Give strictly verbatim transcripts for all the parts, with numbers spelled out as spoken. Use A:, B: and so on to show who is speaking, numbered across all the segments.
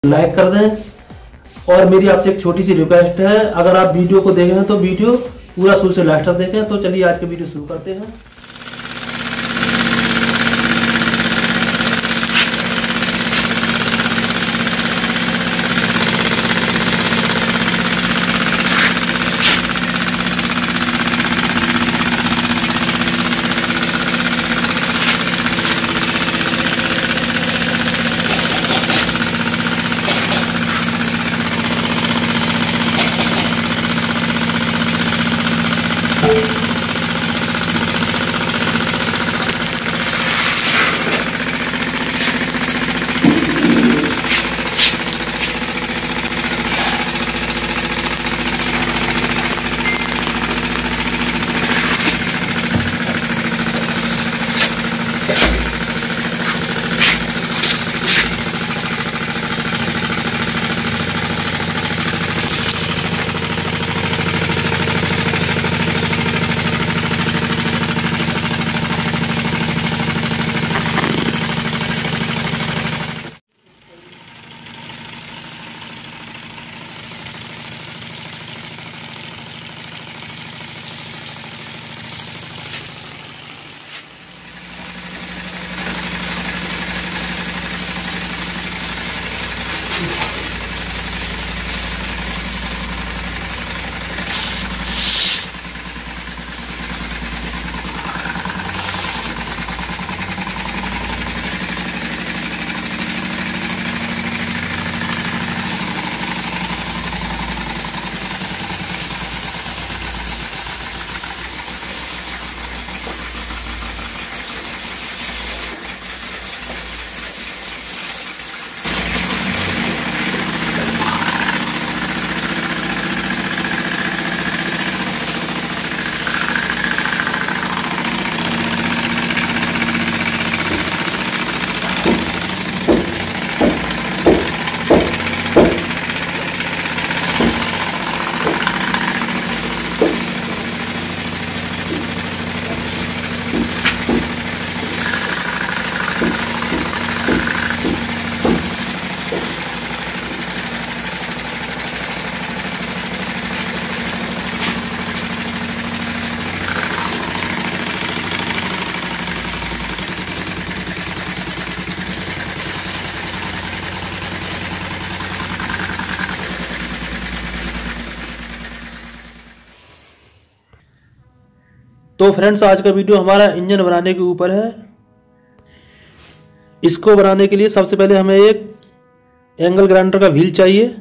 A: Like कर दें। और मेरी आपसे एक छोटी सी रिक्वेस्ट है, अगर आप वीडियो को देखें तो वीडियो पूरा शुरू से लास्ट तक देखें। तो चलिए आज की वीडियो शुरू करते हैं। तो फ्रेंड्स, आज का वीडियो हमारा इंजन बनाने के ऊपर है। इसको बनाने के लिए सबसे पहले हमें एक एंगल ग्राइंडर का व्हील चाहिए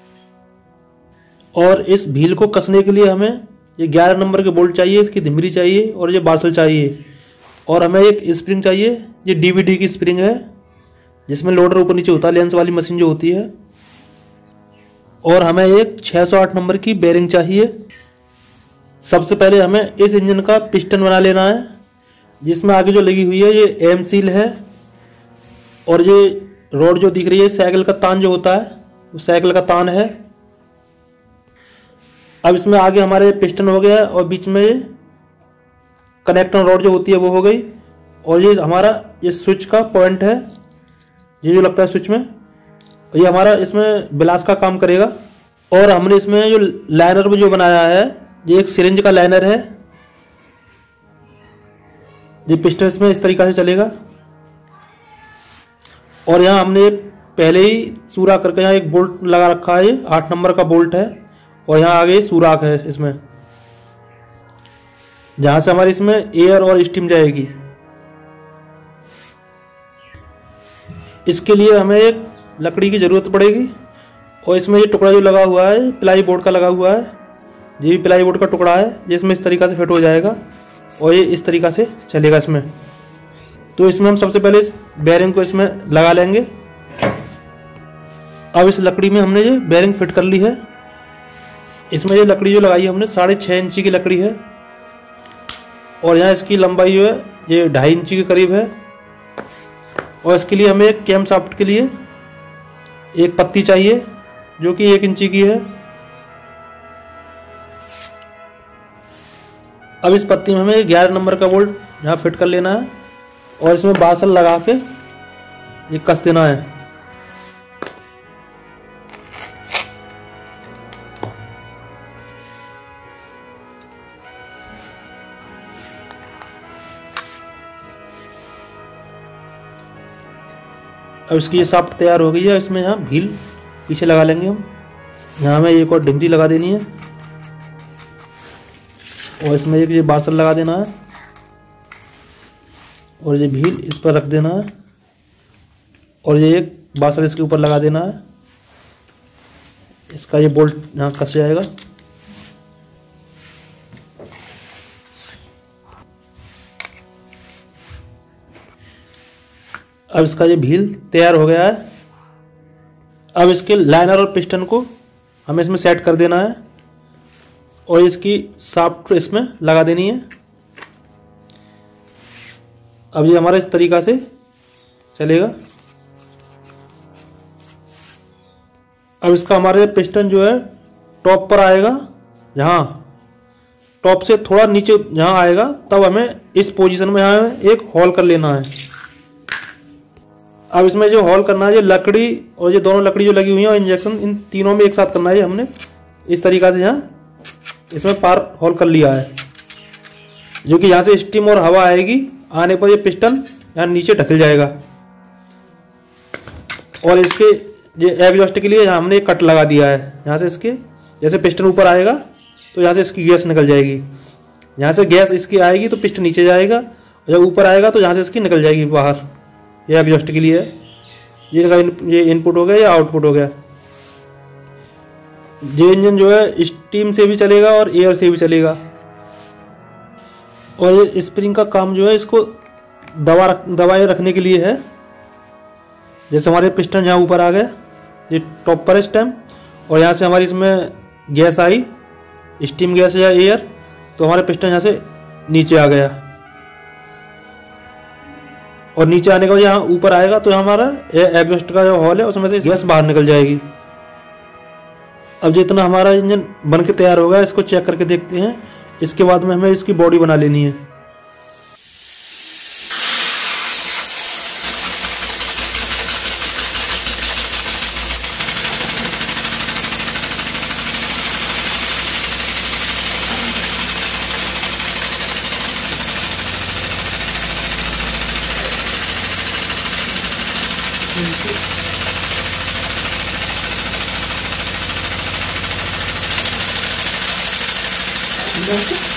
A: और इस व्हील को कसने के लिए हमें ये ग्यारह नंबर के बोल्ट चाहिए, इसकी धिमरी चाहिए और ये बासल चाहिए। और हमें एक स्प्रिंग चाहिए, ये डीवीडी की स्प्रिंग है जिसमें लोडर ऊपर नीचे होता है, लेंस वाली मशीन जो होती है। और हमें एक छह सौ आठ नंबर की बेरिंग चाहिए। सबसे पहले हमें इस इंजन का पिस्टन बना लेना है, जिसमें आगे जो लगी हुई है ये एम सील है और ये रोड जो दिख रही है साइकिल का तान जो होता है वो साइकिल का तान है। अब इसमें आगे हमारे पिस्टन हो गया और बीच में ये कनेक्टर रोड जो होती है वो हो गई। और ये हमारा ये स्विच का पॉइंट है, ये जो लगता है स्विच में, ये हमारा इसमें बिलास का काम करेगा। और हमने इसमें जो लाइनर में जो बनाया है ये एक सिरिंज का लाइनर है। ये पिस्टन इसमें इस तरीका से चलेगा। और यहाँ हमने पहले ही सुराख करके यहाँ एक बोल्ट लगा रखा है, ये आठ नंबर का बोल्ट है। और यहाँ आगे सुराख है इसमें, जहां से हमारी इसमें एयर और स्टीम जाएगी। इसके लिए हमें एक लकड़ी की जरूरत पड़ेगी। और इसमें ये टुकड़ा जो लगा हुआ है प्लाई बोर्ड का लगा हुआ है, ये भी प्लाई बोर्ड का टुकड़ा है जिसमें इस तरीका से फिट हो जाएगा और ये इस तरीका से चलेगा इसमें। तो इसमें हम सबसे पहले इस बेरिंग को इसमें लगा लेंगे। अब इस लकड़ी में हमने ये बेरिंग फिट कर ली है। इसमें ये लकड़ी जो लगाई है हमने साढ़े छः इंची की लकड़ी है और यहाँ इसकी लंबाई जो है ये ढाई इंची के करीब है। और इसके लिए हमें एक कैम शाफ्ट के लिए एक पत्ती चाहिए जो कि एक इंची की है। अब इस पत्ती में हमें ग्यारह नंबर का बोल्ट यहाँ फिट कर लेना है और इसमें बासल लगा के ये कस देना है। अब इसकी ये शाफ्ट तैयार हो गई है। इसमें यहाँ व्हील पीछे लगा लेंगे हम। यहाँ हमें एक और डिंगरी लगा देनी है और इसमें एक ये बासल लगा देना है और ये व्हील इस पर रख देना है और ये एक बासल इसके ऊपर लगा देना है। इसका ये बोल्ट यहाँ कस जाएगा। अब इसका ये व्हील तैयार हो गया है। अब इसके लाइनर और पिस्टन को हमें इसमें सेट कर देना है और इसकी शाफ्ट इसमें लगा देनी है। अब ये हमारा इस तरीका से चलेगा। अब इसका हमारे पिस्टन जो है टॉप पर आएगा, जहाँ टॉप से थोड़ा नीचे जहाँ आएगा तब हमें इस पोजीशन में यहाँ एक होल कर लेना है। अब इसमें जो होल करना है ये लकड़ी और ये दोनों लकड़ी जो लगी हुई है और इंजेक्शन, इन तीनों में एक साथ करना है। हमने इस तरीका से यहाँ इसमें पार होल कर लिया है, जो कि यहाँ से स्टीम और हवा आएगी, आने पर ये पिस्टन यहाँ नीचे ढकल जाएगा। और इसके ये एग्जॉस्ट के लिए यहाँ हमने एक कट लगा दिया है। यहाँ से इसके जैसे पिस्टन ऊपर आएगा तो यहाँ से इसकी गैस निकल जाएगी। यहाँ से गैस इसकी आएगी तो पिस्टन नीचे जाएगा, और जब ऊपर आएगा तो यहाँ से इसकी निकल जाएगी बाहर। ये एग्जॉस्ट के लिए है। ये ये इनपुट हो गया या आउटपुट हो गया। ये इंजन जो है स्टीम से भी चलेगा और एयर से भी चलेगा। और ये स्प्रिंग का काम जो है इसको दबा रख दबाए रखने के लिए है। जैसे हमारे पिस्टन यहाँ ऊपर आ गए, ये टॉप पर इस टाइम, और यहाँ से हमारी इसमें गैस आई, स्टीम गैस या एयर, तो हमारे पिस्टन यहाँ से नीचे आ गया। और नीचे आने के बाद यहाँ ऊपर आएगा तो यहाँ हमारा एग्जॉस्ट का जो हॉल है उसमें से गैस बाहर निकल जाएगी। अब जितना हमारा इंजन बन के तैयार होगा इसको चेक करके देखते हैं। इसके बाद में हमें इसकी बॉडी बना लेनी है।
B: Thank you.